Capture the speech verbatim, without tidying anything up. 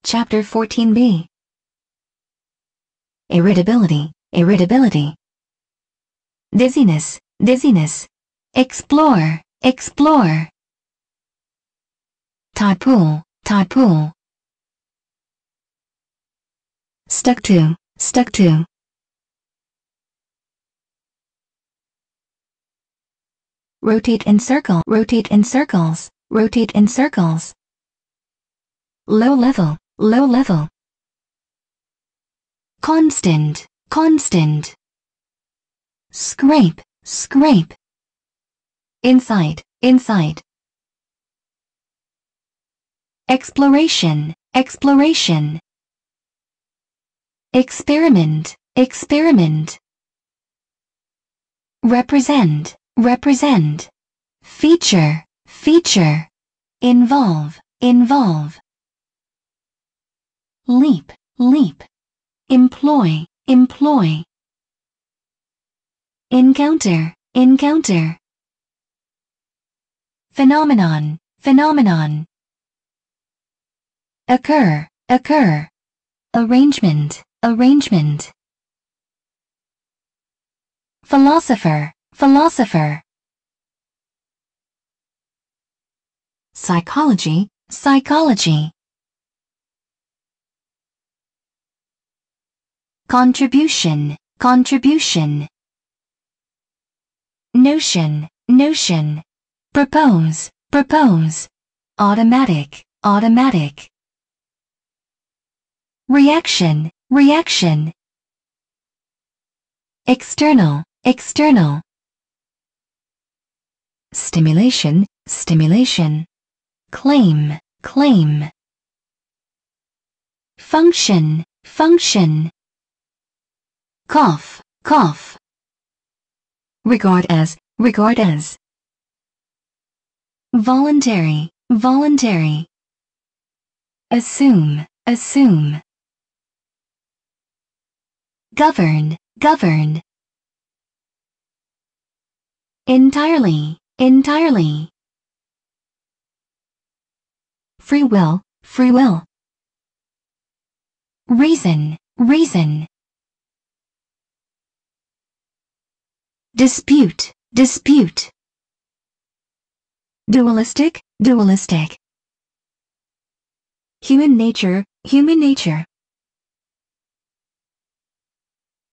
Chapter fourteen B. Irritability, irritability. Dizziness, dizziness. Explore, explore. Tide pool, tide pool. Stuck to, stuck to. Rotate in circle, rotate in circles, rotate in circles. Low level, low level. Constant, constant. Scrape, scrape. Inside, inside. Exploration, exploration. Experiment, experiment. Represent, represent. Feature, feature. Involve, involve. Leap, leap. Employ, employ. Encounter, encounter. Phenomenon, phenomenon. Occur, occur. Arrangement, arrangement. Philosopher, philosopher. Psychology, psychology. Contribution, contribution. Notion, notion. Propose, propose. Automatic, automatic. Reaction, reaction. External, external. Stimulation, stimulation. Claim, claim. Function, function. Cough, cough. Regard as, regard as. Voluntary, voluntary. Assume, assume. Govern, govern. Entirely, entirely. Free will, free will. Reason, reason. Dispute, dispute. Dualistic, dualistic. Human nature, human nature.